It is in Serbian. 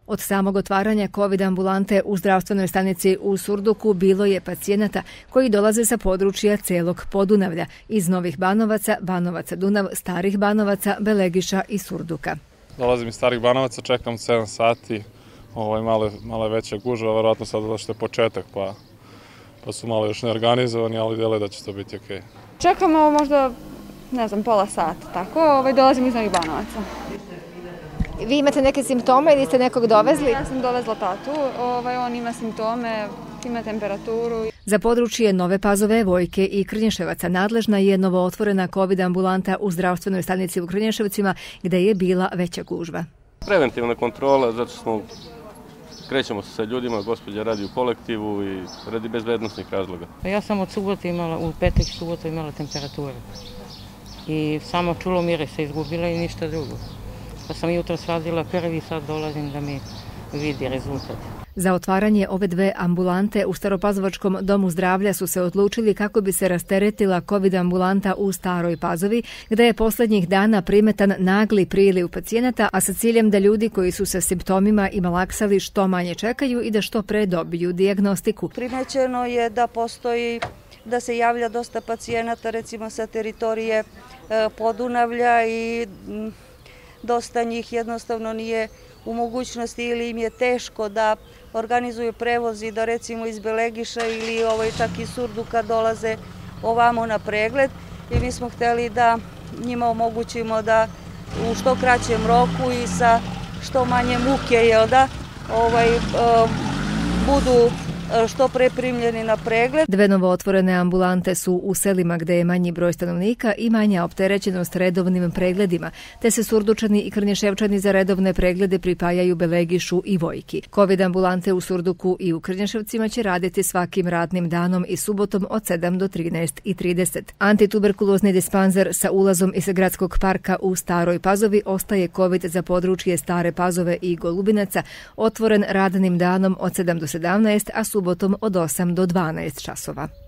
Od samog otvaranja COVID ambulante u zdravstvenoj stanici u Surduku bilo je pacijenata koji dolaze sa područja celog Podunavlja, iz Novih Banovaca, Banovaca Dunav, Starih Banovaca, Belegiša i Surduka. Dolazim iz Starih Banovaca, čekam 7 sati, malo je veća gužva, verovatno sad zato što je početak, pa su malo još neorganizovani, ali djeluje da će to biti okej. Čekamo možda, ne znam, pola sata, tako, dolazim iz Novih Banovaca. Vi imate neke simptome ili ste nekog dovezli? Ja sam dovezla tatu, on ima simptome, ima temperaturu. Za područje Nove Pazove, Vojke i Krnješevaca nadležna je novootvorena COVID ambulanta u zdravstvenoj stanici u Krnješevcima gde je bila veća gužva. Preventivna kontrola, zato što krećemo se sa ljudima, gospođa radi u kolektivu i radi bezbednosnih razloga. Ja sam od subote imala, u petak subotu imala temperaturu i samo čulo mirise izgubila i ništa drugo. Pa sam jutros radila prvi, sad dolazim da mi vidi rezultat. Za otvaranje ove dve ambulante u Staropazovačkom domu zdravlja su se odlučili kako bi se rasteretila COVID ambulanta u Staroj Pazovi, gde je poslednjih dana primetan nagli priliv pacijenata, a sa ciljem da ljudi koji su sa simptomima i malaksali što manje čekaju i da što pre dobiju dijagnostiku. Primećeno je da se javlja dosta pacijenata, recimo sa teritorije Podunavlja, i dosta njih jednostavno nije u mogućnosti ili im je teško da organizuju prevoz i da recimo iz Belegiša ili čak iz Surduka dolaze ovamo na pregled, i mi smo hteli da njima omogućimo da u što kraćem roku i sa što manje muke budu što pre primljeni na pregled. Dve novootvorene ambulante su u selima gde je manji broj stanovnika i manja opterećenost redovnim pregledima, te se Surdučani i Krnješevčani za redovne preglede pripajaju Belegišu i Vojki. COVID ambulante u Surduku i u Krnješevcima će raditi svakim radnim danom i subotom od 7 do 13:30. Antituberkulozni dispanzer sa ulazom iz gradskog parka u Staroj Pazovi ostaje COVID za područje Stare Pazove i Golubinaca, otvoren radnim danom od 7 do 17, a subotom od 8 do 12 časova.